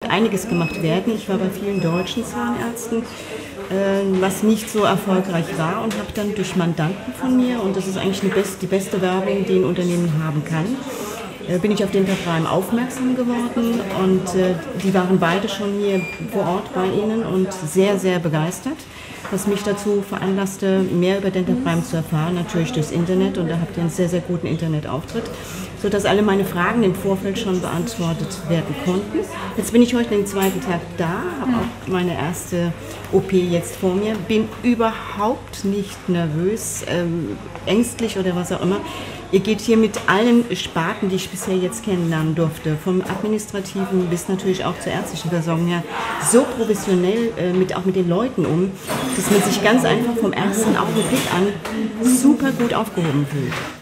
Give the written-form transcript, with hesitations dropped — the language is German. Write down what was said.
einiges gemacht werden. Ich war bei vielen deutschen Zahnärzten, was nicht so erfolgreich war, und habe dann durch Mandanten von mir, und das ist eigentlich die beste Werbung, die ein Unternehmen haben kann, bin ich auf Dentaprime aufmerksam geworden, und die waren beide schon hier vor Ort bei Ihnen und sehr, sehr begeistert, was mich dazu veranlasste, mehr über Dentaprime zu erfahren, natürlich durchs Internet, und da habt ihr einen sehr, sehr guten Internetauftritt, sodass alle meine Fragen im Vorfeld schon beantwortet werden konnten. Jetzt bin ich heute den zweiten Tag da, habe auch meine erste OP jetzt vor mir, bin überhaupt nicht nervös, ängstlich oder was auch immer. Ihr geht hier mit allen Sparten, die ich bisher jetzt kennenlernen durfte, vom Administrativen bis natürlich auch zur ärztlichen Versorgung her, so professionell auch mit den Leuten um, dass man sich ganz einfach vom ersten Augenblick an super gut aufgehoben fühlt.